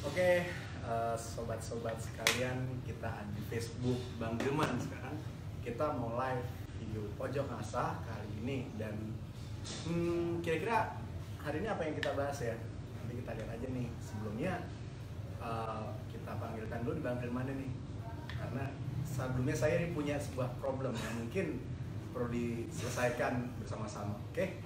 Oke, sobat-sobat sekalian, kita di Facebook Bang Gilman sekarang. Kita mau live video pojok asa kali ini dan kira-kira hari ini apa yang kita bahas ya? Nanti kita lihat aja nih. Sebelumnya kita panggilkan dulu di Bang Gilman nih, karena sebelumnya saya ini punya sebuah problem yang mungkin perlu diselesaikan bersama-sama. Oke?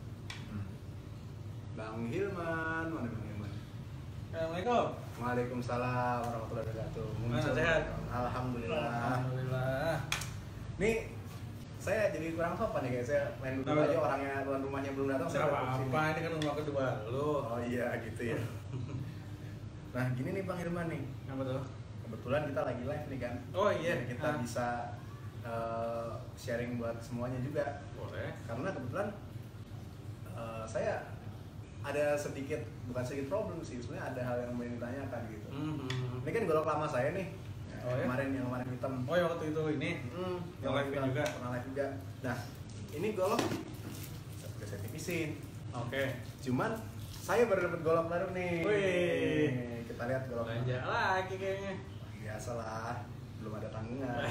Bang Hilman, mana Bang Hilman? Assalamualaikum. Waalaikumsalam warahmatullahi wabarakatuh. Mana sehat? Alhamdulillah. Alhamdulillah. Nih saya jadi kurang sopan nih guys. Saya main dulu aja, orangnya tuan rumahnya belum datang. Gak apa-apa, ini kan rumah kedua lu. Oh iya gitu ya. Nah gini nih Bang Hilman nih. Apa tuh? Kebetulan kita lagi live nih kan. Oh iya. Jadi kita bisa sharing buat semuanya juga. Boleh. Karena kebetulan saya ada sedikit, bukan sedikit problem sih, sebenarnya ada hal yang mau ditanyakan gitu. Ini kan golok lama saya nih. Oh, ya? Yang kemarin hitam. Oh ya waktu itu ini. Yang live juga. Pernah live juga. Nah, ini golok udah saya tipisin. Oke. Cuman saya baru dapat golok baru nih. Wih. Kita lihat golok. Belanja lagi kayaknya. Biasalah, belum ada tanggungan.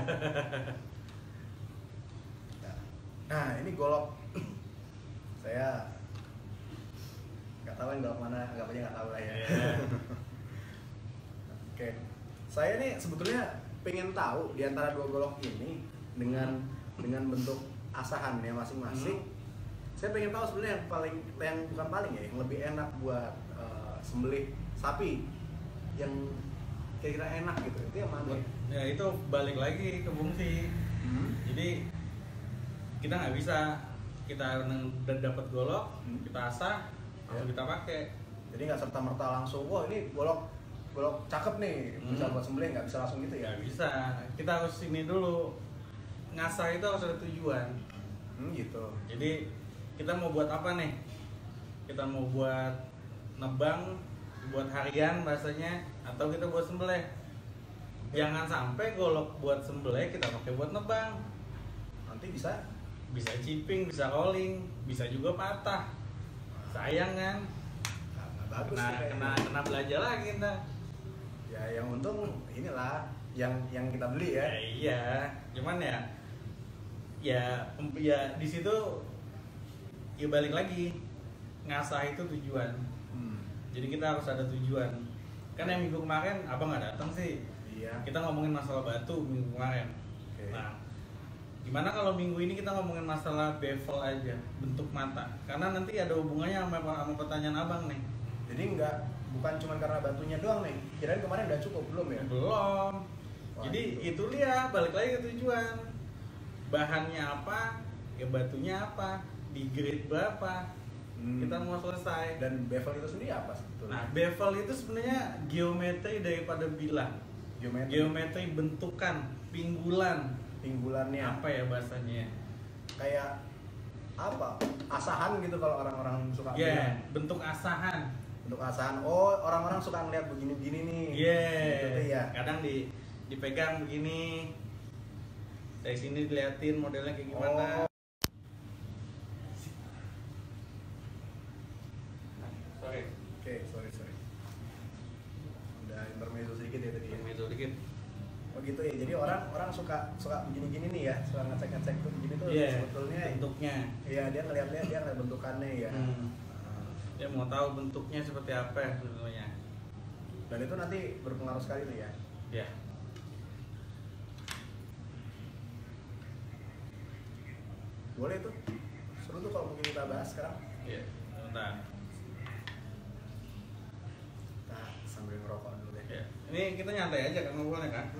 Nah, ini golok saya nggak tahu yang golok mana, anggapnya nggak tahu lah ya. Yeah. Oke, saya nih sebetulnya pengen tahu di antara dua golok ini dengan bentuk asahannya masing-masing. Saya pengen tahu sebenarnya yang bukan paling ya, yang lebih enak buat sembelih sapi, yang kira-kira enak gitu. Itu yang mana? Ya itu balik lagi ke fungsi. Jadi kita nggak bisa kita dapat golok, kita asah, lalu kita pakai. Jadi nggak serta merta langsung, wah ini golok cakep nih, bisa buat sembelih, nggak bisa langsung gitu ya? Nggak bisa. Kita harus ini dulu. Ngasah itu harus ada tujuan. Gitu. Jadi kita mau buat apa nih? Kita mau buat nebang, buat harian bahasanya, atau kita buat sembelih. Jangan sampai golok buat sembelih kita pakai buat nebang. Nanti bisa Chipping, bisa rolling, bisa juga patah. Sayang kan? nggak bagus sih kayaknya. Kena belanja lagi kita. Ya yang untung inilah yang kita beli ya. Iya, cuman ya di situ ya balik lagi, ngasah itu tujuan. Jadi kita harus ada tujuan. Kan yang minggu kemarin abang nggak datang sih. Iya. Kita ngomongin masalah batu minggu kemarin. Oke. Nah, gimana kalau minggu ini kita ngomongin masalah bevel aja, bentuk mata? Karena nanti ada hubungannya sama pertanyaan abang nih. Jadi bukan cuma karena batunya doang nih. Kirain kemarin udah cukup belum ya? Belum. Wah, Jadi gitu. itu dia, balik lagi ke tujuan. Bahannya apa? Ya batunya apa? Di grade berapa? Kita mau selesai. Dan bevel itu sendiri apa sebetulnya? Nah, bevel itu sebenarnya geometri daripada bilah. Geometri bentukan, pinggulannya apa ya bahasanya? kayak apa? Asahan gitu kalau orang-orang suka Ya, bilang. bentuk asahan. Bentuk asahan. Oh, orang-orang suka ngeliat begini-begini nih. Yeah. Gitu ya. Kadang dipegang begini. Dari sini diliatin modelnya kayak gimana. Oh. Sorry. Oke, sorry. Udah intermezzo sedikit ya tadi ya. Intermezzo dikit. Oh gitu ya. Jadi orang suka begini-gini nih ya, suka ngecek tuh begini tuh sebetulnya. Bentuknya. Iya, dia ngeliat bentukannya ya. Dia mau tahu bentuknya seperti apa sebenarnya. Dan itu nanti berpengaruh sekali tuh ya. Ya. Boleh tuh. Seru tuh kalau mungkin kita bahas sekarang. Iya. Bentar. Nah, sambil ngerokok dulu deh. Ya. Ini kita nyantai aja kan ngobrolnya kan.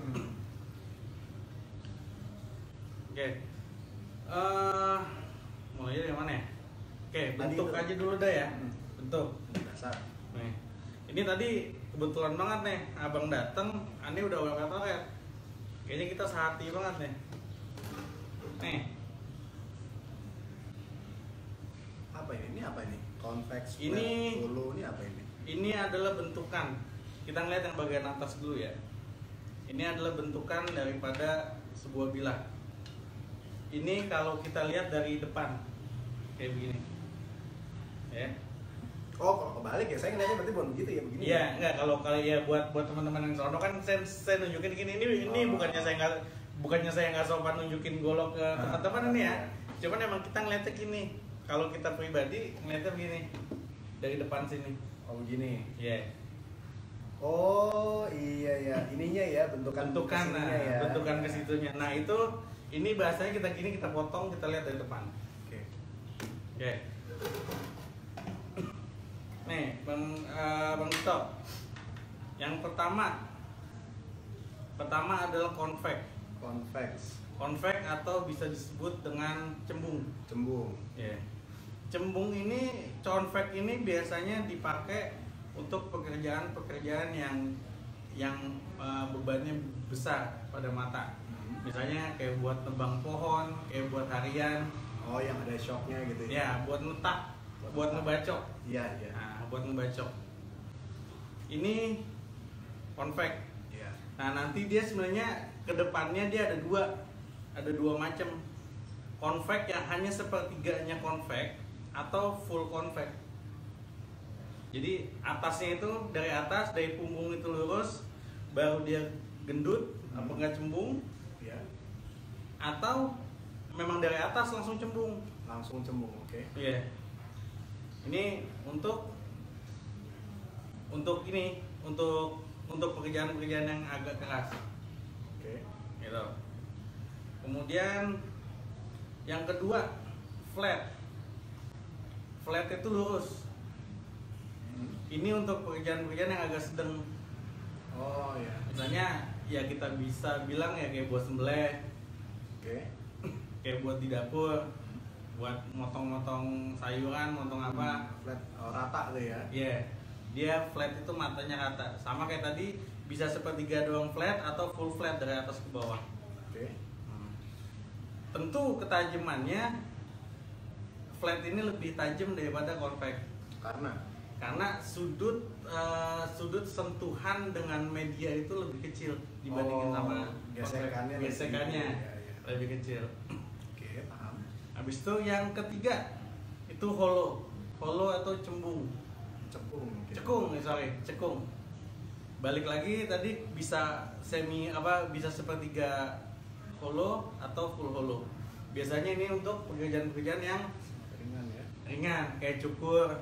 Oke. Mulai dari mana ya? Oke, bentuk itu. aja dulu dah ya. Bentuk. Dasar. Nih. Ini tadi kebetulan banget nih, abang dateng, Ani udah oret-oret. Kayaknya kita sehati banget nih. Nih. Apa ini? Ini apa ini? Convex Ini- dulu ini apa ini? Ini adalah bentukan. Kita ngeliat yang bagian atas dulu ya. Ini adalah bentukan daripada sebuah bilah. Ini kalau kita lihat dari depan kayak begini, ya. Oh, kalau kebalik ya, saya ngeliatnya berarti bukan begitu ya, begini. Iya, enggak, kalau ya buat teman-teman yang sono kan saya nunjukin gini, ini bukannya saya nggak sopan nunjukin golok ke teman-teman ini ya. Cuman emang kita ngeliatnya gini. Kalau kita pribadi ngeliatnya begini. Dari depan sini. Oh, begini. Iya. Oh, iya ya. Ininya ya, bentukan Nah, ya. bentukan ke situnya. Nah, ini bahasanya kita potong, kita lihat dari depan. Oke. Oke. Nih, Bang Tito. Yang pertama adalah convex. Convex atau bisa disebut dengan cembung. Yeah. Cembung ini, convex ini biasanya dipakai untuk pekerjaan yang bebannya besar pada mata. Misalnya kayak buat nebang pohon, kayak buat harian. Oh, yang ada shocknya gitu ya? Ya, buat netak, buat ngebacok. Iya. Nah, buat ngebacok. Ini convex. Iya. Nah, nanti dia sebenarnya kedepannya dia ada dua macam. Convex yang hanya sepertiganya convex atau full convex. Jadi atasnya itu dari punggung itu lurus, baru dia gendut, apa enggak cembung? Iya. Atau memang dari atas langsung cembung. Oke. Iya. Ini untuk pekerjaan-pekerjaan yang agak keras. Oke. Gitu. Kemudian yang kedua, flat. Flat itu lurus. Ini untuk pekerjaan-pekerjaan yang agak sedang. Oh ya. Misalnya ya kita bisa bilang ya kayak buat sembelih. Oke. Kayak buat di dapur, buat motong-motong sayuran, motong apa. Flat, rata tuh ya. Iya. Dia flat itu matanya rata. Sama kayak tadi, bisa sepertiga doang flat atau full flat dari atas ke bawah. Oke. Tentu ketajamannya flat ini lebih tajam daripada convex. Karena sudut sentuhan dengan media itu lebih kecil dibandingin sama gesekannya lebih kecil. Oke, paham. Habis itu yang ketiga itu hollow atau cembung. Cekung. Balik lagi tadi bisa bisa sepertiga hollow atau full hollow. Biasanya ini untuk pekerjaan-pekerjaan yang ringan kayak cukur.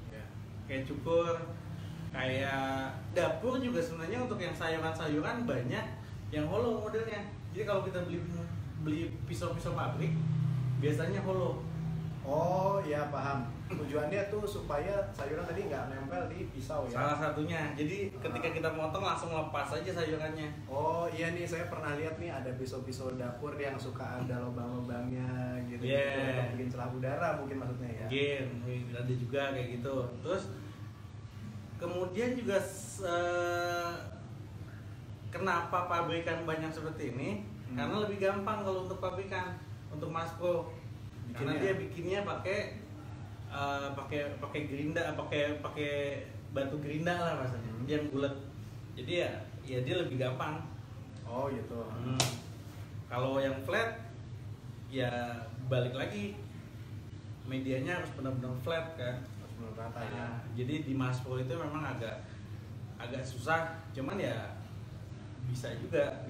Kayak dapur juga sebenarnya untuk yang sayuran-sayuran banyak yang hollow modelnya. Jadi kalau kita beli pisau-pisau pabrik biasanya hollow. Oh ya, paham. Tujuannya tuh supaya sayuran tadi nggak nempel di pisau ya. Salah satunya. Jadi ketika kita potong langsung lepas aja sayurannya. Oh iya nih, saya pernah lihat nih ada pisau-pisau dapur yang suka ada lubang-lubangnya gitu. Yeah. Bikin celah udara mungkin maksudnya ya. Mungkin ada juga kayak gitu. Terus kemudian juga kenapa pabrikan banyak seperti ini? Karena lebih gampang kalau untuk pabrikan, untuk Mas Pro. Karena dia bikinnya pakai gerinda, pakai batu gerinda lah rasanya. Dia yang bulat. Jadi ya dia lebih gampang. Oh gitu. Kalau yang flat ya balik lagi medianya harus benar-benar flat kan. Harus benar rata ya. Jadi di Mas Pro itu memang agak susah, cuman ya bisa juga.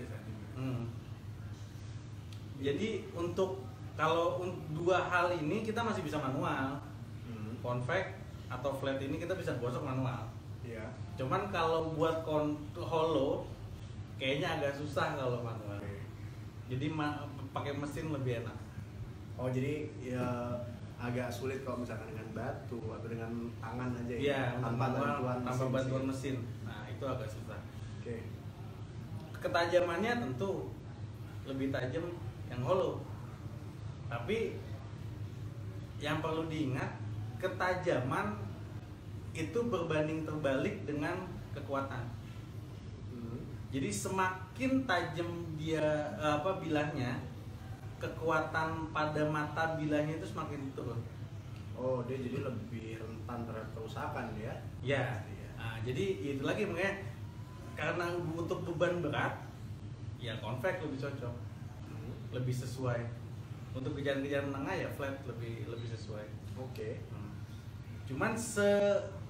Jadi kalau dua hal ini kita masih bisa manual. Convex atau flat ini kita bisa gosok manual. Iya. Cuman kalau buat hollow kayaknya agak susah kalau manual. Jadi pakai mesin lebih enak. Oh jadi ya agak sulit kalau misalkan dengan batu atau dengan tangan aja ya. Iya, tanpa bantuan mesin. Nah itu agak susah. Oke. Ketajamannya tentu lebih tajam yang hollow. Tapi yang perlu diingat, ketajaman itu berbanding terbalik dengan kekuatan. Jadi semakin tajam dia bilahnya, kekuatan pada mata bilahnya itu semakin turun. Oh, dia jadi lebih rentan terhadap kerusakan ya? Ya. Nah, jadi itu lagi makanya karena untuk beban berat, ya convex lebih cocok, lebih sesuai. Untuk kerjaan-kerjaan menengah ya flat lebih sesuai. Oke. Cuman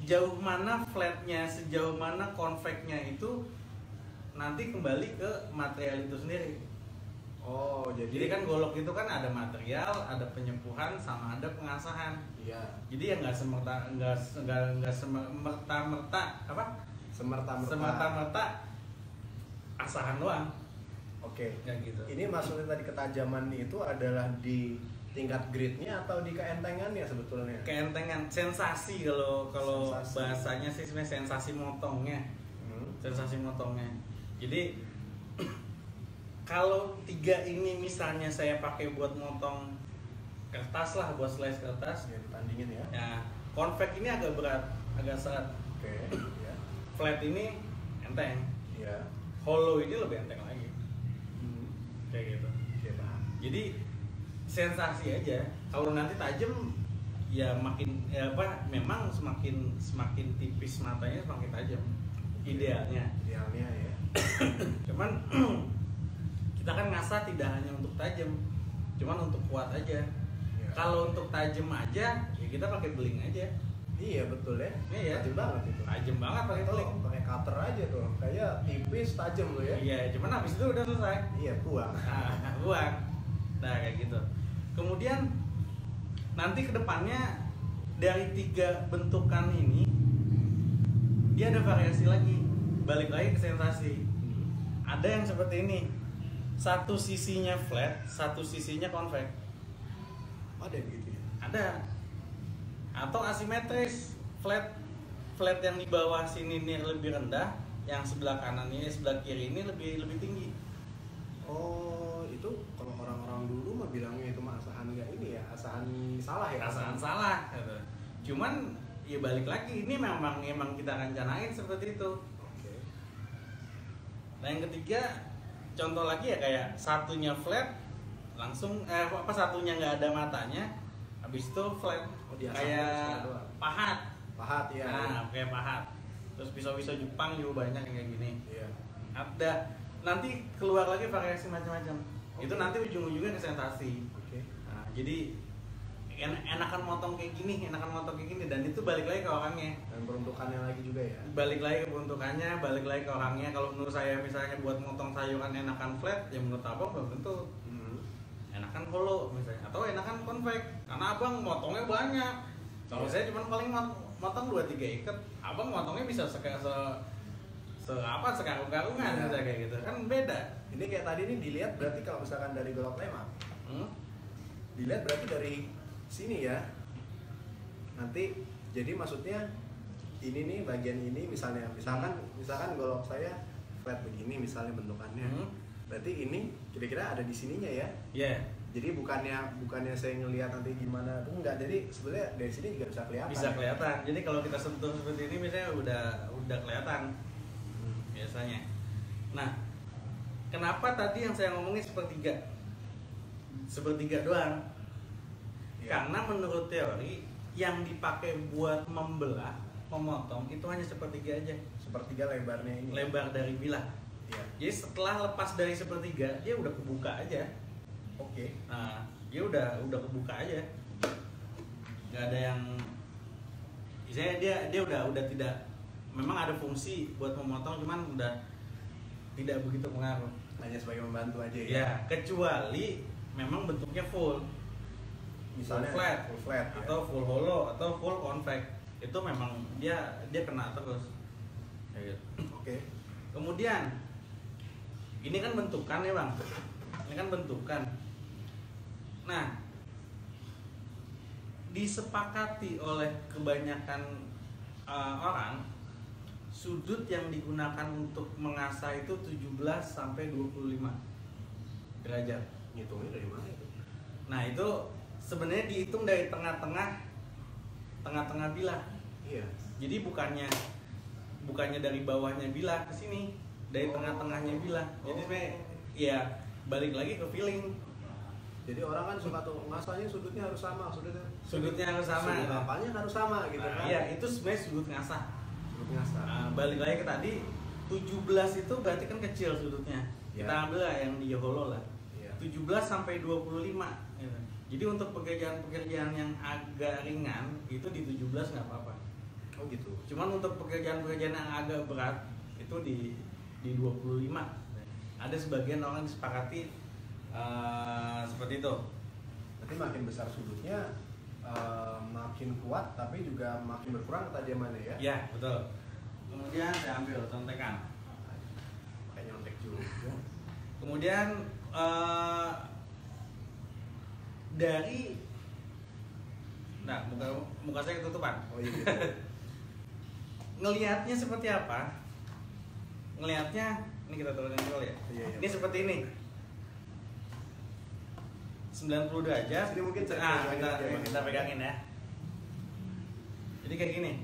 jauh mana flatnya, sejauh mana konveknya itu nanti kembali ke material itu sendiri. Oh, Jadi kan golok itu kan ada material, ada penyempuhan, sama ada pengasahan. iya. Jadi ya nggak semerta-merta apa? Semerta-merta asahan doang. Oke. Kayak gitu. Ini maksudnya tadi ketajaman itu adalah di tingkat grade-nya atau di keentengannya sebetulnya? Keentengan, sensasi kalau Sensasi. bahasanya sih sebenarnya sensasi motongnya. Sensasi motongnya. Jadi kalau 3 ini misalnya saya pakai buat motong kertas lah, buat slice kertas, Ya, ditandingin ya. ya konvek ini agak berat, agak serat. Oke, ya. Flat ini enteng, Ya. hollow ini lebih enteng lagi. Kayak gitu. Oke, paham. Jadi sensasi aja. Kalau nanti tajam ya makin memang semakin tipis matanya semakin tajam. Idealnya. Idealnya ya. Cuman kita kan ngasah tidak hanya untuk tajam, cuman untuk kuat aja. Iya. Kalau untuk tajam aja, ya kita pakai beling aja. Iya, betul ya. Iya. Tajam banget itu. Tajam banget pakai Itu beling. pakai cutter aja tuh. Kayak tipis tajam lo ya. Iya, cuman habis itu udah selesai. Iya, buang. Nah, buang. Nah, kayak gitu. Kemudian nanti kedepannya dari 3 bentukan ini dia ada variasi lagi. Balik lagi ke sensasi. Ada yang seperti ini. Satu sisinya flat, satu sisinya konvek. Ada yang gitu ya. Ada. Atau asimetris, flat yang di bawah sini ini lebih rendah, yang sebelah kanan ini, sebelah kiri ini lebih tinggi. Oh, itu kalau orang-orang dulu mah bilangnya itu mah asahan nggak ini ya, asahan salah ya. Asahan salah gitu. Cuman ya balik lagi, ini memang kita rencanain seperti itu. Oke. Nah, yang ketiga contoh lagi ya kayak satunya flat langsung satunya nggak ada matanya, habis itu flat. Oh, dia kayak sama doang. pahat. Pahat ya. Nah, kayak pahat. Terus pisau-pisau Jepang juga banyak yang kayak gini. Iya. Ada nanti keluar lagi variasi macam-macam. Oke. Itu nanti ujung-ujungnya ke sensasi. Oke. Nah, jadi enakan motong kayak gini, dan itu balik lagi ke orangnya. Dan peruntukannya lagi juga ya. Balik lagi ke peruntukannya, balik lagi ke orangnya. Kalau menurut saya misalnya buat motong sayuran enakan flat, ya menurut abang belum tentu. Enakan hollow misalnya, atau enakan konvek. Karena abang motongnya banyak. Kalau Iya. saya cuma paling motong 2-3 ikat, abang motongnya bisa sekarung-karungan Iya. kayak gitu. Kan beda. Ini kayak tadi nih dilihat berarti kalau misalkan dari golok lema, dilihat berarti dari sini ya. Nanti jadi maksudnya ini nih bagian ini misalkan golok saya flat begini misalnya bentukannya. Berarti ini kira-kira ada di sininya ya. Iya. Jadi bukannya saya ngelihat nanti gimana tuh enggak. Jadi sebenarnya dari sini juga bisa kelihatan. Bisa ya? kelihatan. Jadi kalau kita sentuh seperti ini misalnya udah kelihatan biasanya. Nah, kenapa tadi yang saya ngomongin sepertiga doang? Iya. Karena menurut teori yang dipakai buat memotong itu hanya sepertiga aja, Sepertiga lebarnya ini. lebar dari bilah. Iya. Jadi setelah lepas dari sepertiga dia udah kebuka aja. Oke. Nah, dia udah kebuka aja. Gak ada yang, misalnya dia udah tidak, memang ada fungsi buat memotong, cuman udah tidak begitu pengaruh. Hanya sebagai membantu aja ya. Ya, kecuali memang bentuknya full. Misalnya full flat ya. atau full hollow atau full convex, itu memang dia kena terus. Kayak gitu. Oke. Kemudian ini kan bentukan ya bang, ini kan bentukan. Nah, disepakati oleh kebanyakan orang, sudut yang digunakan untuk mengasah itu 17 sampai 25 derajat. Ngitungnya dari mana itu? Nah, itu sebenarnya dihitung dari tengah-tengah bilah. Iya. Jadi bukannya dari bawahnya bilah ke sini, dari tengah-tengahnya bilah. Jadi sebenarnya ya balik lagi ke feeling. Jadi orang kan suka tuh ngasahnya sudutnya harus sama, Sudutnya harus sama. Sudut apanya harus sama gitu Nah, kan? iya, itu sebenarnya sudut ngasah. Sudut ngasah. Nah, balik lagi ke tadi 17 itu berarti kan kecil sudutnya. Ya. Kita ambil lah yang di hollow lah. Iya. 17 sampai 25 gitu. Jadi untuk pekerjaan yang agak ringan itu di 17 nggak apa-apa. Oh Oh gitu. Cuman untuk pekerjaan-pekerjaan yang agak berat itu di 25. Ada sebagian orang disepakati seperti itu. Berarti makin besar sudutnya makin kuat, tapi juga makin berkurang ketajamannya ya? Ya, betul. Kemudian saya ambil contekan. Kayak nyontek juga. Kemudian dari, nah muka saya ketutupan. Oh iya gitu. Ngelihatnya seperti apa? Ngelihatnya, ini kita turunin dulu ya. Iya. Ini seperti ini. 90 derajat. Ini mungkin kita pegangin ya. Jadi kayak gini.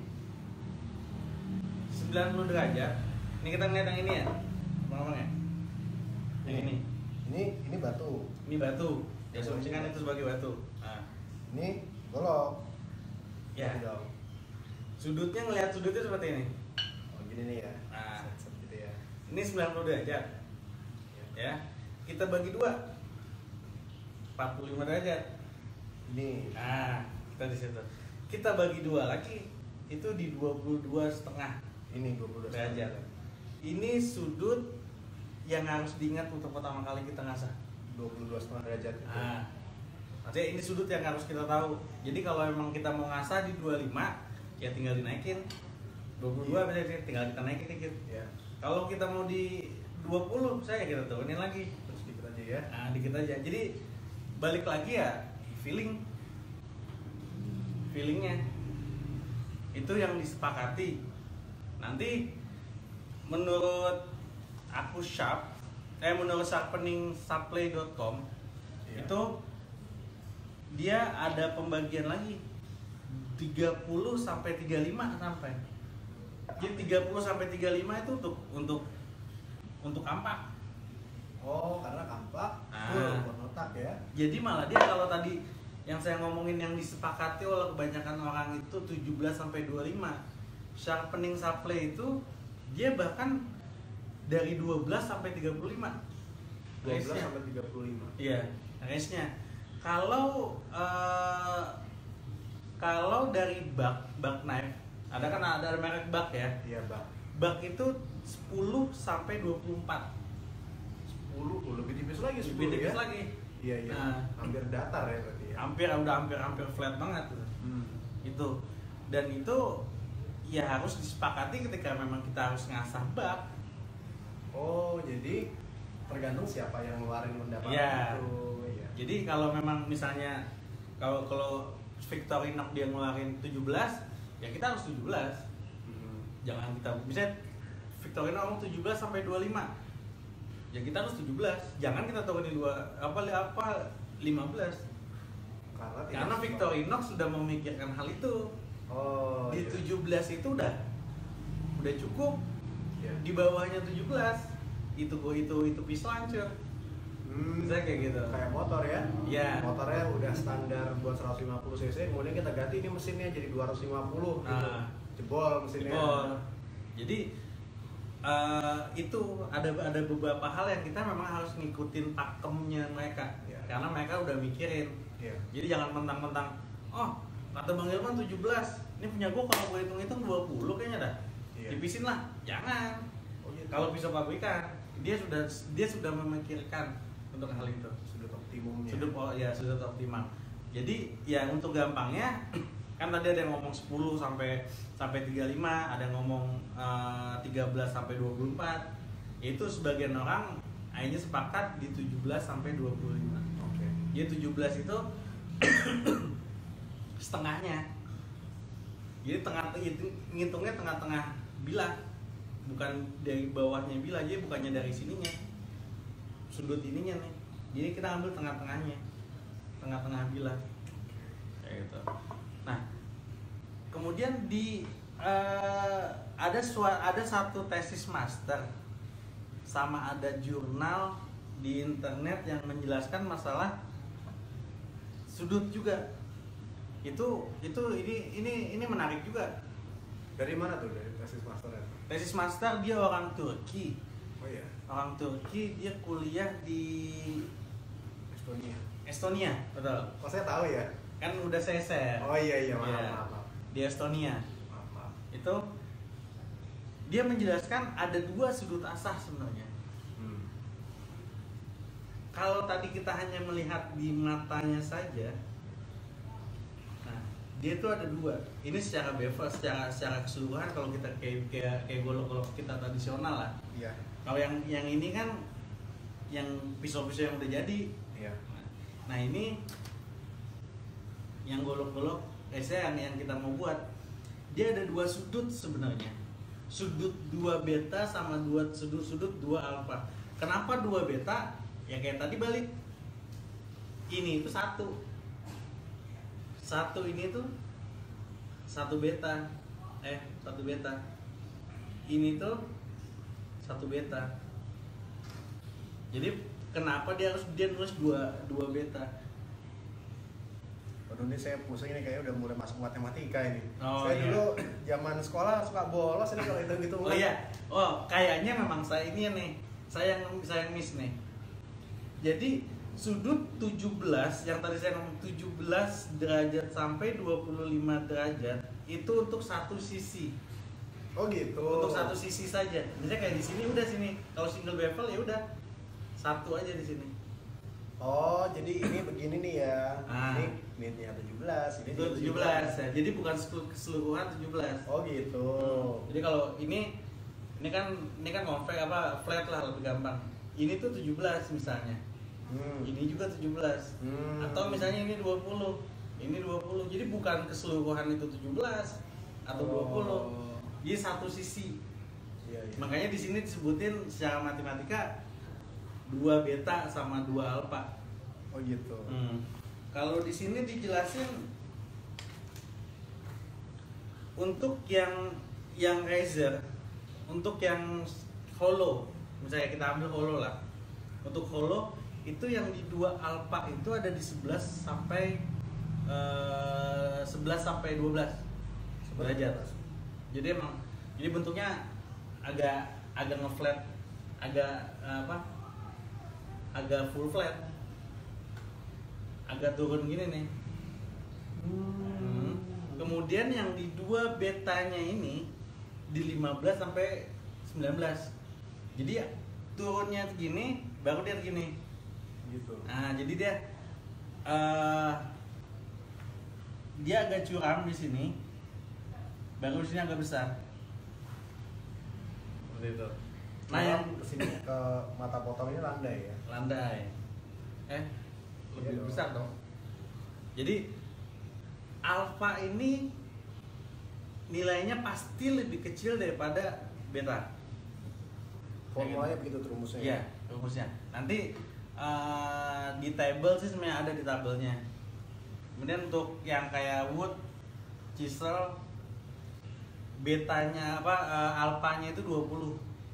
90 derajat. Ini kita ngeliat yang ini ya. Ngomong ya. Yang ini. Ini batu. Ini batu. Diasumsikan itu sebagai batu. Nah, Ini golok. ya. Dong. Sudutnya, ngelihat sudutnya seperti ini. Oh gini nih ya. Nah. Set gitu ya. Ini 90 derajat. Ya. Kita bagi dua. 45 derajat. Ini. Nah, kita di situ. Kita bagi dua lagi, itu di 22,5 Ini 22 derajat. Ini sudut yang harus diingat untuk pertama kali kita ngasah. 22,5 derajat gitu. Nah, artinya ini sudut yang harus kita tahu. Jadi kalau emang kita mau ngasah di 25, ya tinggal dinaikin. 22 berarti tinggal kita naikin dikit. Ya. Kalau kita mau di 20, saya kita turunin lagi. Terus dikit aja ya. Nah, dikit aja. Jadi balik lagi ya feelingnya itu yang disepakati. Nanti menurut aku menurut sharpeningsupply.com Iya. itu dia ada pembagian lagi 30 sampai 35 sampai. Jadi 30 sampai 35 itu untuk kampak. Oh, karena kampak buat otak ya. Jadi malah dia kalau tadi yang saya ngomongin yang disepakati oleh kebanyakan orang itu 17 sampai 25. Sharpening supply itu dia bahkan dari 12 sampai 35. 12 sampai 35. Iya, range-nya. Kalau dari bug knife, ada merek bug ya. Iya, Bang. Bug itu 10 sampai 24. 10 lebih tipis lagi 10 Lebih tipis ya. lagi. Iya. Nah, Hampir datar ya berarti ya. hampir flat banget tuh. Itu. Dan itu ya harus disepakati ketika memang kita harus ngasah bug. Oh, jadi tergantung siapa yang ngeluarin pendapat Iya. itu. Iya. Jadi kalau memang misalnya kalau Victorinox dia ngeluarin 17, ya kita harus 17. Jangan kita misalnya Victorinox ngomong 17 sampai 25. Ya kita harus 17. Jangan kita turunin 15. Karena Victorinox sudah memikirkan hal itu. Oh, Di iya. 17 itu udah cukup. Iya. Di bawahnya 17 itu pisau hancur. Bisa kayak gitu. Kayak motor ya. Iya. Motornya udah standar buat 150 cc, kemudian kita ganti ini mesinnya jadi 250 gitu. Nah. Jebol mesinnya. Jebol. Jadi itu ada beberapa hal yang kita memang harus ngikutin pakemnya mereka. Iya. Karena mereka udah mikirin. Iya. Jadi jangan mentang-mentang, oh kata Bang Ilman 17, ini punya gua kalau gue hitung-hitung 20 kayaknya dah. Iya. Dipisin lah, jangan. Oh, gitu. Kalau pisau pabrikan, dia sudah memikirkan untuk hal itu. Sudut optimumnya. Sudut optimal. Jadi ya untuk gampangnya kan tadi ada yang ngomong 10 sampai 35, ada yang ngomong 13 sampai 24. Itu sebagian orang akhirnya sepakat di 17 sampai 25. Oke. Jadi 17 itu setengahnya. Jadi ngitungnya tengah-tengah bilah. Bukan dari bawahnya bilah, jadi bukannya dari sininya. Sudut ininya nih. Jadi kita ambil tengah-tengahnya. Tengah-tengah bilah. Kayak gitu. Nah, kemudian ada satu tesis master sama ada jurnal di internet yang menjelaskan masalah sudut juga. Ini menarik juga. Dari mana tuh dari tesis masternya? Tesis master dia orang Turki. Oh iya. Orang Turki, dia kuliah di Estonia, betul. Oh saya tahu ya. Kan udah saya share. Oh iya Iya. maaf. Di Estonia. Maaf. itu dia menjelaskan ada dua sudut asah sebenarnya. Kalau tadi kita hanya melihat di matanya saja, nah dia itu ada dua. Ini secara bevel, secara keseluruhan kalau kita kayak golok-golok kita tradisional lah. Iya. Kalau yang ini kan yang pisau-pisau yang udah jadi. Iya. Nah ini yang golok-golok, yang kita mau buat, dia ada dua sudut sebenarnya. Sudut 2 beta sama sudut 2 alfa. Kenapa 2 beta? Ya kayak tadi balik. Ini itu satu ini tuh 1 beta. 1 beta. Ini tuh 1 beta. Jadi kenapa dia nulis 2 beta? Waduh, ini saya pusing ini kayaknya udah mulai masuk matematika ini. Saya dulu zaman sekolah suka bolos ini kalau itu gitu. Oh iya. Oh, kayaknya memang saya ini nih. Saya yang miss nih. Jadi sudut 17 yang tadi saya ngomong 17 derajat sampai 25 derajat itu untuk satu sisi. Oh gitu. Untuk satu sisi saja. Misalnya kayak di sini udah sini. Kalau single bevel ya udah satu aja di sini. Oh, jadi ini begini nih ya. Ah. Ini minnya 17, ini Itu 17 ya. Jadi bukan keseluruhan 17. Oh gitu. Jadi kalau ini kan konvek flat lah lebih gampang. Ini tuh 17 misalnya. Ini juga 17. Atau misalnya ini 20. Ini 20. Jadi bukan keseluruhan itu 17 atau 20. Jadi satu sisi. Iya. Makanya di sini disebutin secara matematika 2 beta sama 2 alfa. Oh gitu. Kalau di sini dijelasin untuk yang Razer, untuk yang hollow, misalnya kita ambil hollow lah. Untuk hollow itu yang di 2 alfa itu ada di 11 sampai 12 derajat. Jadi bentuknya agak ngeflat, agak full flat, agak turun gini nih. Kemudian yang di 2 betanya ini di 15 sampai 19. Jadi ya, turunnya gini, baru dia gini. Gitu. Nah, jadi dia agak curam di sini, baru di sini agak besar. Seperti itu. Nah, yang kesini ke mata potong ini landai ya. Landai. Lebih Iya besar dong. Jadi alfa ini nilainya pasti lebih kecil daripada beta. Formulanya begitu rumusnya. Iya, rumusnya. Nanti di table sih sebenarnya ada di tabelnya. Kemudian untuk yang kayak wood, chisel, betanya alfanya itu 20.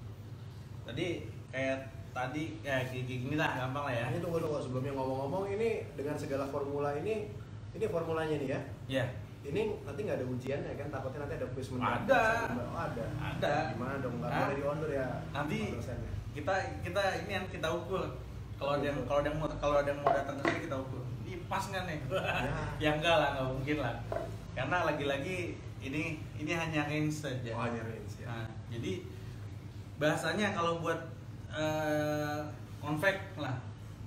Tadi kayak gini lah, gampang lah ya. Ini tunggu sebelumnya ngomong-ngomong ini dengan segala formula ini formulanya nih ya. Iya. Ini nanti nggak ada ujiannya kan? Takutnya nanti ada quiz mendadak. Ada. Oh, ada. Ada. Gimana dong? Nggak boleh diundur ya? Nanti dosennya. kita ini yang kita ukur. Kalau ada yang mau datang ke sini kita ukur. Ini pas nggak nih? Ya enggak lah, nggak mungkin lah. Karena lagi-lagi ini hanya range saja. Oh, hanya range ya. Nah, jadi bahasanya kalau buat konvek lah,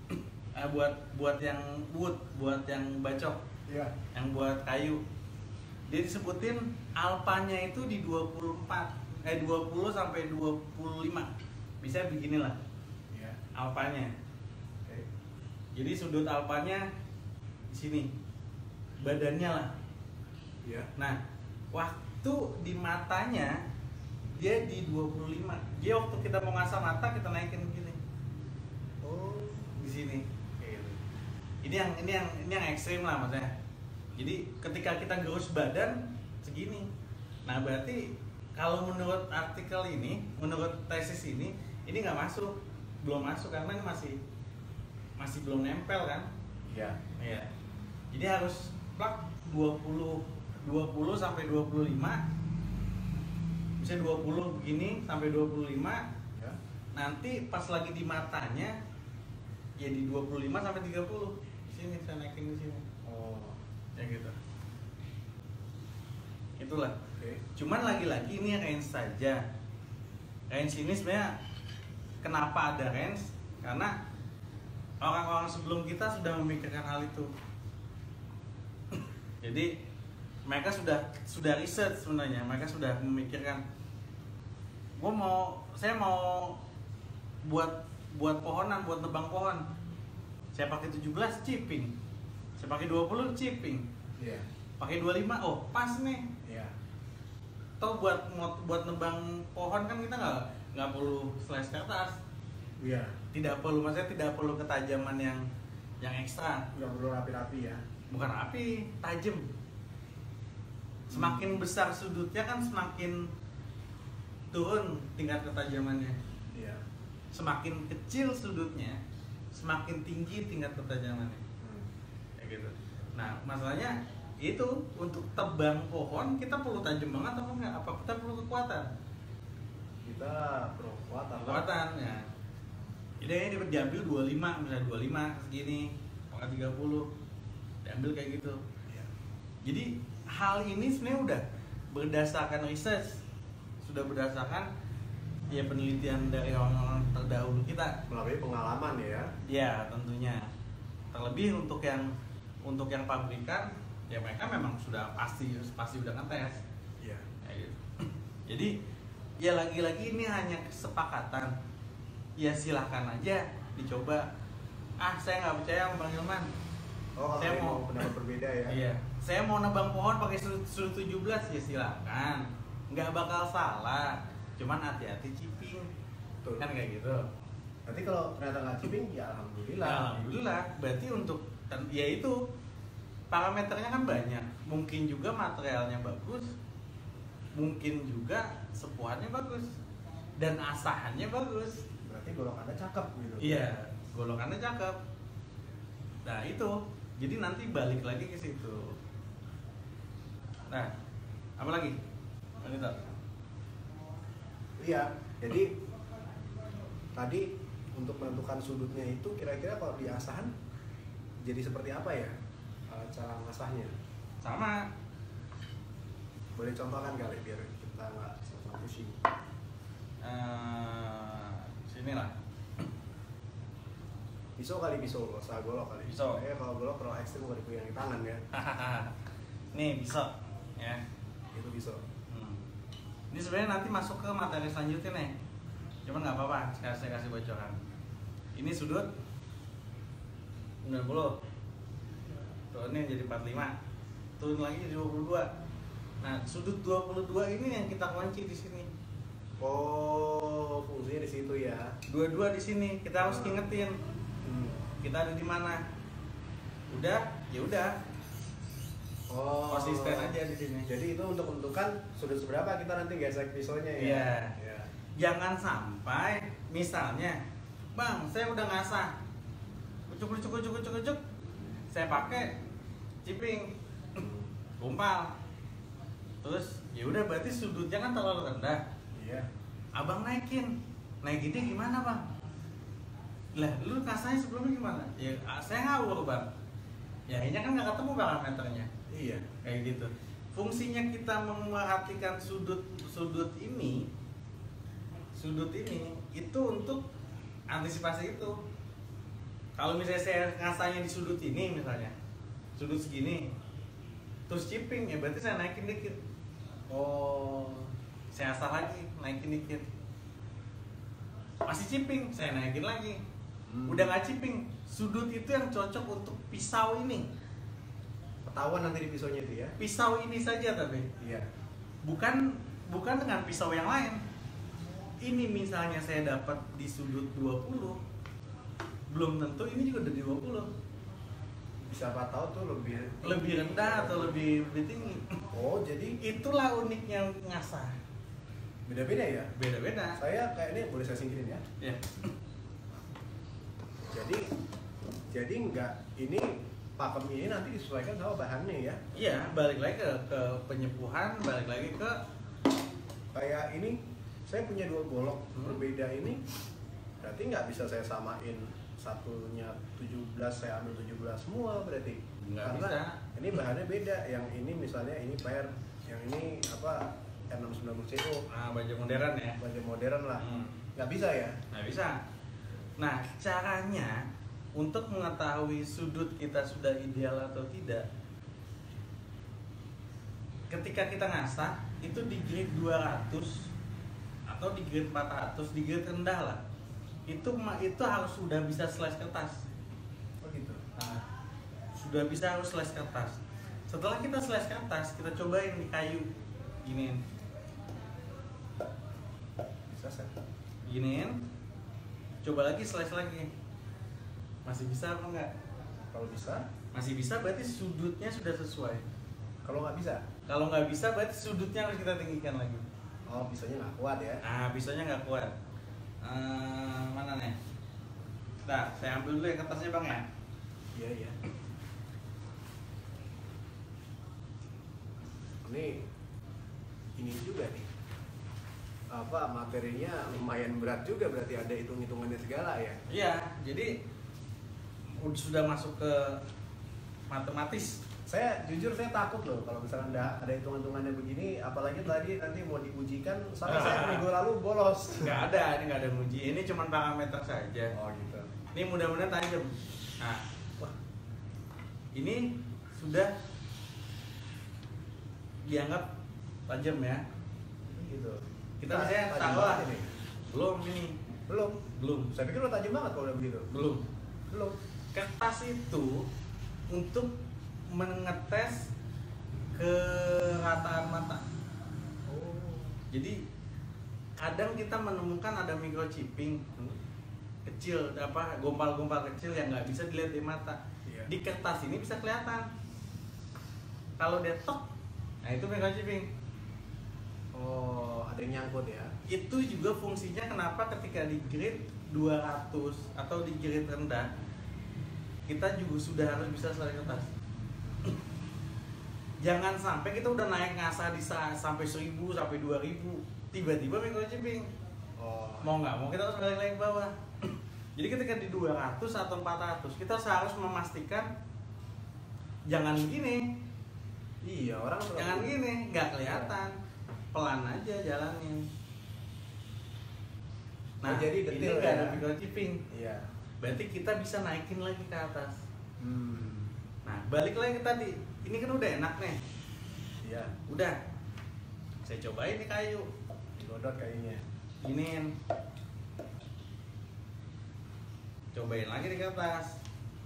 buat yang wood, buat yang bacok, Iya. yang buat kayu, dia disebutin alfanya itu di 20 sampai 25. Bisa beginilah. Iya. Alfanya. Oke. Jadi sudut alfanya di sini. Badannya lah. Iya. Nah, waktu di matanya dia di 25. Dia waktu kita mau ngasah mata kita naikin begini. Oh, Di sini. oke. Ini yang ekstrim lah maksudnya. Jadi ketika kita gerus badan segini. Nah, berarti kalau menurut artikel ini, menurut tesis ini nggak masuk, belum masuk karena ini masih belum nempel kan? Iya. Iya. Jadi harus plak 20 sampai 25. Bisa 20 begini sampai 25. Ya. Nanti pas lagi di matanya ya di 25 sampai 30. Di sini saya naikin di sini. Oh. Ya gitu. Itulah. Oke. Cuman lagi-lagi ini range saja. Range ini sebenarnya kenapa ada range? Karena orang-orang sebelum kita sudah memikirkan hal itu. Jadi mereka sudah riset sebenarnya, mereka sudah memikirkan, saya mau buat pohonan, buat nebang pohon. Saya pakai 17 chipping, saya pakai 20 chipping, Iya. pakai 25, oh pas nih. Iya. Toh buat nebang pohon kan kita nggak perlu slice kertas, Iya. maksudnya tidak perlu ketajaman yang ekstra. Nggak perlu rapi-rapi ya. Bukan rapi, tajam. Semakin besar sudutnya kan semakin turun tingkat ketajamannya. Iya. Semakin kecil sudutnya, semakin tinggi tingkat ketajamannya. Kayak gitu. Nah, masalahnya itu untuk tebang pohon kita perlu tajam banget apa enggak? Apa kita perlu kekuatan? Kita perlu kekuatan. Kekuatan ya. Jadi ini diambil 25, misalnya 25 segini, pokoknya 30. Diambil kayak gitu. Iya. Jadi hal ini sebenarnya udah berdasarkan research, sudah berdasarkan ya penelitian dari orang-orang terdahulu kita. Melalui pengalaman ya. Ya tentunya. Terlebih untuk yang pabrikan, ya mereka memang sudah pasti udah ngetes. Iya. Kayak gitu. Jadi ya lagi-lagi ini hanya kesepakatan. Ya silahkan aja dicoba. Saya nggak percaya sama Bang Hilman. Oh, kalau Saya mau mau- pendapat berbeda ya. Iya. Saya mau nebang pohon pakai sudut 17 ya silakan. Nggak bakal salah. Cuman hati-hati chipping. Betul. Kan kayak gitu. Nanti kalau ternyata nggak chipping, ya alhamdulillah. Ya, alhamdulillah. Berarti untuk ya itu parameternya kan banyak. Mungkin juga materialnya bagus. Mungkin juga sepuhannya bagus. Dan asahannya bagus. Berarti golokannya cakep gitu. Iya, golokannya cakep. Nah, itu. Jadi nanti balik lagi ke situ. Nah, apa lagi? Lanjut. Iya. Jadi tadi untuk menentukan sudutnya itu kira-kira kalau di asahan jadi seperti apa ya cara ngasahnya? Sama. Boleh contohkan kali biar kita nggak sama pusing. Sini lah. Pisau kali pisau, nggak usah golok kali. Pisau. Kalau golok terlalu ekstrim kalau dipegang di tangan ya. Nih bisa, ya. Itu pisau. Ini sebenarnya nanti masuk ke materi selanjutnya nih. Cuman nggak apa-apa, sekarang saya kasih bocoran. Ini sudut 90. Turunnya jadi 45. Turun lagi jadi 22. Nah, sudut 22 ini yang kita kunci di sini. Oh, fungsinya di situ ya. Dua-dua di sini. Kita harus ingetin kita ada di mana. Udah, ya udah. Oh, Konsisten aja di sini. Jadi itu untuk menentukan sudut seberapa kita nanti gesek pisaunya ya. Iya. Iya. Jangan sampai misalnya, Bang, saya udah ngasah. Kucuk. Saya pakai chipping. Gumpal. Terus ya udah berarti sudutnya kan terlalu rendah. Iya. Abang naikin. Naikinnya gimana, Bang? Lah, lu ngasahnya sebelumnya gimana? Ya, saya ngawur, Bang. Ya, akhirnya kan nggak ketemu parameternya. Iya. Kayak gitu. Fungsinya kita memperhatikan sudut ini itu untuk antisipasi itu. Kalau misalnya saya ngasahnya di sudut ini misalnya, sudut segini, terus chipping ya berarti saya naikin dikit. Oh, Saya asah lagi, naikin dikit. Masih chipping, saya naikin lagi. Udah nggak chipping, sudut itu yang cocok untuk pisau ini. ketahuan nanti di pisaunya itu ya. Pisau ini saja tapi. Iya. Bukan dengan pisau yang lain. Ini misalnya saya dapat di sudut 20, belum tentu ini juga udah di 20. Siapa tahu tuh Lebih rendah atau lebih tinggi. Oh, jadi Itulah uniknya ngasah. beda-beda ya. Beda-beda. Saya kayak ini boleh saya singkirin ya. Ya. Jadi enggak ini pakem ini nanti disesuaikan sama bahannya ya. Iya, balik lagi ke penyepuhan, balik lagi ke Kayak ini saya punya dua golok berbeda ini, berarti nggak bisa saya samain satunya 17 saya ambil 17 semua berarti. Nggak Karena bisa. ini bahannya beda. Yang ini misalnya ini per Yang ini apa? R690CO. Nah, baja modern ya. Baja modern lah. Nggak bisa ya? Nggak bisa. Nah, caranya untuk mengetahui sudut kita sudah ideal atau tidak, ketika kita ngasah itu di grade 200 atau di grade 400, di grade rendah lah, itu harus sudah bisa slice kertas. Oh gitu. Nah, sudah bisa harus slice kertas. Setelah kita slice kertas, kita cobain di kayu, giniin, Bisa set. giniin, coba lagi slice lagi, masih bisa apa enggak? Kalau bisa, Masih bisa berarti sudutnya sudah sesuai. kalau nggak bisa, Kalau nggak bisa berarti sudutnya harus kita tinggikan lagi. oh bisanya nggak kuat ya? Nah, pisaunya nggak kuat. Mana nih? Nah, saya ambil dulu ya kertasnya bang ya. Iya iya. Ini juga nih. Apa materinya lumayan berat juga, berarti ada hitung-hitungannya segala ya? Iya, jadi sudah masuk ke matematis. Saya jujur saya takut loh kalau misalkan ada hitung-hitungannya begini, apalagi tadi nanti mau diujikan, soalnya saya minggu lalu bolos. Nggak ada, ini nggak ada nguji. Ini cuma parameter saja. Oh gitu. Ini mudah-mudahan tajam. Nah, wah, ini sudah dianggap tajam ya. Gitu. Kita Nah, misalnya tajam taruh banget lah. ini. Belum ini, Belum. Saya pikir udah tajam banget kalau udah begitu. Belum. Kertas itu untuk mengetes kerataan mata. Oh. Jadi kadang kita menemukan ada microchipping kecil, apa gompal-gompal kecil yang nggak bisa dilihat di mata. Iya. Di kertas ini bisa kelihatan. Kalau dia tok, nah itu microchipping. Oh, ada yang nyangkut ya. Itu juga fungsinya kenapa ketika di grade 200 atau di grade rendah kita juga sudah harus bisa slice kertas. Jangan sampai kita udah naik ngasah di sampai 1000 sampai 2000 tiba-tiba microchipping. Oh. Mau nggak mau kita harus balik lagi ke bawah. Jadi ketika di 200 atau 400 kita harus memastikan jangan begini, Iya, orang jangan gini, nggak kelihatan, pelan aja jalannya. Nah, jadi ini detail nggak ya. ada microchipping, Iya. berarti kita bisa naikin lagi ke atas. Hmm. Nah, balik lagi ke tadi, ini kan udah enak nih, Iya. udah. Saya cobain di kayu, Digodot kayaknya. giniin, cobain lagi di kertas,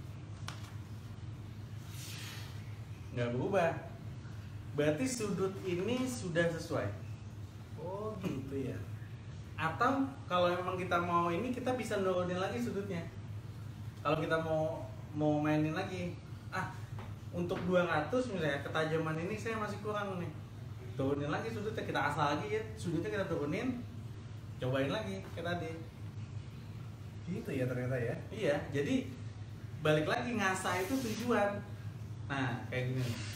nggak berubah. Berarti sudut ini sudah sesuai. Oh, gitu ya. Atau kalau memang kita mau ini, kita bisa nurunin lagi sudutnya. Kalau kita mau mainin lagi, untuk 200 misalnya ketajaman ini saya masih kurang nih, turunin lagi sudutnya, kita asal lagi ya, sudutnya kita turunin, cobain lagi kayak tadi. Gitu ya ternyata ya. Iya, jadi balik lagi ngasah itu tujuan. Nah, kayak gini nih.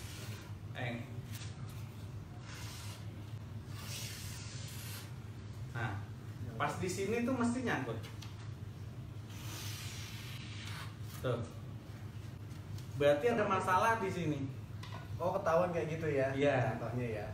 Nah, pas di sini tuh mesti nyangkut. Tuh. Berarti ada masalah di sini. Oh, ketahuan kayak gitu ya. Iya. Contohnya ya.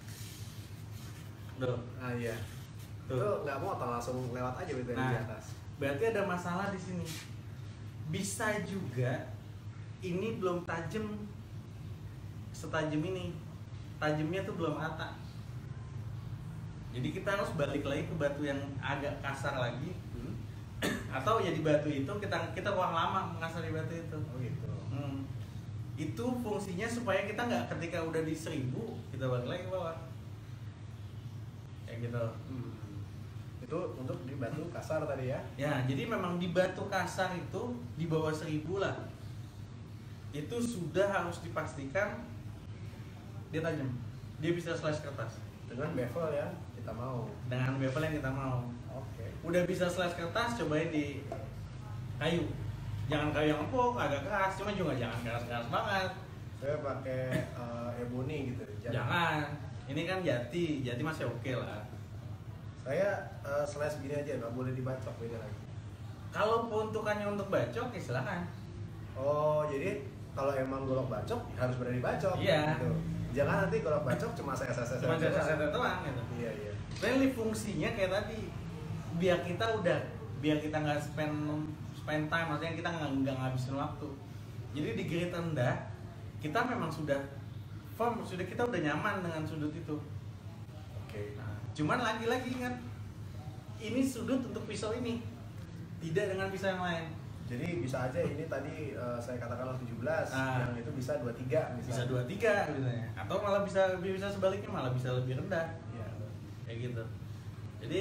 Tuh. Ah iya. Tuh. Itu nggak mau atau langsung lewat aja gitu Nah, di atas. berarti ada masalah di sini. Bisa juga ini belum tajam setajam ini. Tajamnya tuh belum rata. Jadi kita harus balik lagi ke batu yang agak kasar lagi. Atau ya di batu itu kita kurang lama mengasah di batu itu. Oh gitu. Itu fungsinya supaya kita nggak ketika udah di 1000 kita balik lagi ke bawah. Kayak gitu. Itu untuk di batu kasar tadi ya. Ya, jadi memang di batu kasar itu di bawah 1000 lah. Itu sudah harus dipastikan dia tajam. Dia bisa slice kertas. Dengan bevel ya kita mau. Dengan bevel yang kita mau. Oke. Udah bisa slice kertas, cobain di kayu. Jangan kayu yang empuk, agak keras, cuma juga jangan keras-keras banget. Saya pakai ebony gitu. Jangan. Ini kan jati masih oke lah. Saya slice gini aja, nggak boleh dibacok, beda lagi. Kalau peruntukannya untuk bacok, ya silakan. Oh, jadi kalau emang golok bacok harus berani bacok. Iya. Gitu. Jangan nanti kalau bacok cuma saya doang gitu. Iya. Really fungsinya kayak tadi, biar kita nggak spend time, maksudnya kita nggak ngabisin waktu. Jadi di grid rendah kita memang sudah kita udah nyaman dengan sudut itu. Oke. Nah, cuman lagi-lagi ingat, ini sudut untuk pisau ini, tidak dengan pisau yang lain. Jadi bisa aja ini tadi saya katakanlah 17, yang itu bisa 23 misalnya. Bisa 23 misalnya. Atau malah bisa sebaliknya, malah bisa lebih rendah. Iya. Kayak gitu. Jadi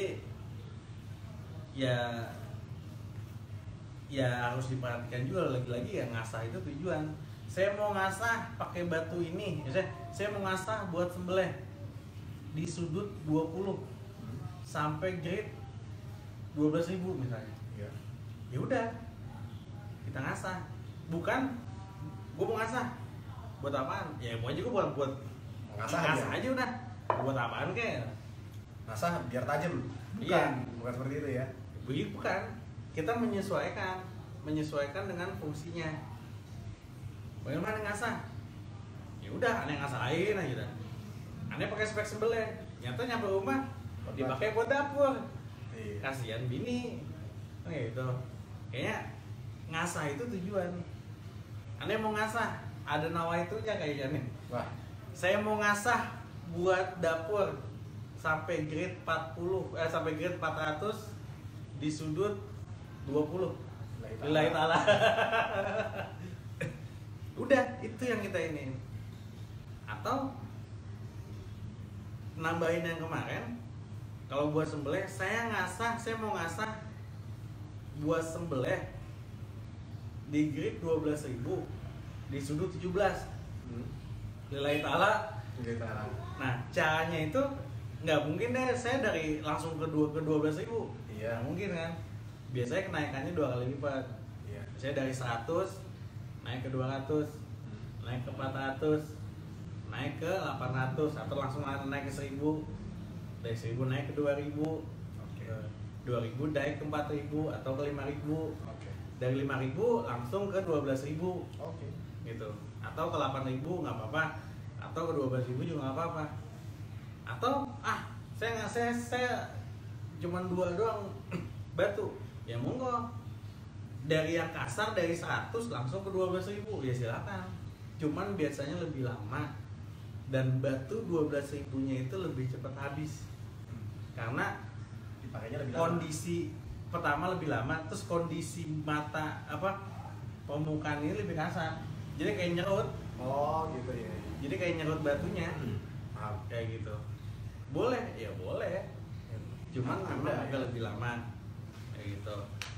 ya harus diperhatikan juga, lagi-lagi ya ngasah itu tujuan. Saya mau ngasah pakai batu ini, saya mau ngasah buat sembelih di sudut 20 sampai grade 12.000 misalnya. Iya. Ya udah, kita ngasah. Bukan gue mau ngasah buat apaan? Ya mau aja gue buat ngasah aja udah. Buat apaan kek? Ngasah biar tajam. Bukan, Iya. bukan seperti itu ya. Begitu bukan. Kita menyesuaikan dengan fungsinya. Bagaimana ngasah? Ya udah, aneh ngasahin aja dah. Aneh pakai spek sembelih. Nyata nyampe rumah dipakai buat dapur. Iya. Kasihan bini. Gitu. Kayaknya ngasah itu tujuan. Aneh mau ngasah, ada nawaitunya kayaknya nih. Wah, Saya mau ngasah buat dapur sampai grade 400 di sudut 20. Lillahi ta'ala. Udah, itu yang kita ini. Atau nambahin yang kemarin, kalau buat sembelih, saya mau ngasah buat sembelih di grade 12.000 di sudut 17. Lillahi ta'ala. Nah, caranya itu nggak mungkin deh saya langsung ke 12.000. Iya. Nggak mungkin kan. Biasanya kenaikannya 2 kali lipat. Iya. Saya dari 100 naik ke 200, naik ke 400, naik ke 800, atau langsung naik ke 1000. Dari 1000 naik ke 2000. Oke. 2000 naik ke 4000 atau ke 5000. Oke. Dari 5000 langsung ke 12.000 Oke. gitu. Atau ke 8.000 nggak apa-apa, atau ke 12.000 juga nggak apa-apa. Atau saya cuman 2 doang batu, ya monggo. Dari yang kasar dari 100 langsung ke 12.000, ya silakan. Cuman biasanya lebih lama, dan batu 12.000-nya itu lebih cepat habis. Karena Dipakainya lebih lama. kondisi pertama lebih lama, terus kondisi mata permukaan ini lebih kasar. Jadi kayak nyerut. Oh, gitu ya. Jadi kayak nyerut batunya. Paham. Kayak gitu. Boleh, ya boleh. Cuman memang agak lebih lama. Kayak gitu.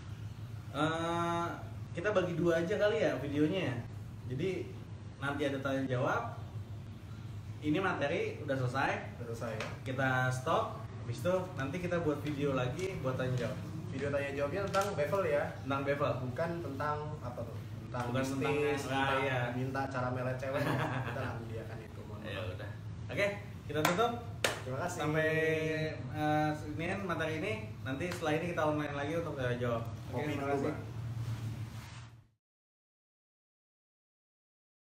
Kita bagi 2 aja kali ya videonya ya. Jadi nanti ada tanya jawab. Ini materi udah selesai. Udah selesai ya. Kita stop. Habis itu nanti kita buat video lagi buat tanya jawab. Video tanya jawabnya tentang bevel ya. Tentang bevel. Bukan tentang apa tuh? Tentang Bukan bisnis, tentang- iya. minta cara melet cewek. Kita nggak menyediakan itu. mohon Ya maaf. udah. Oke, kita tutup. Terima kasih. Sampai ini materi ini. Nanti setelah ini kita online lagi untuk jawab. Oke, Kopi terima dulu, kasih. Bang.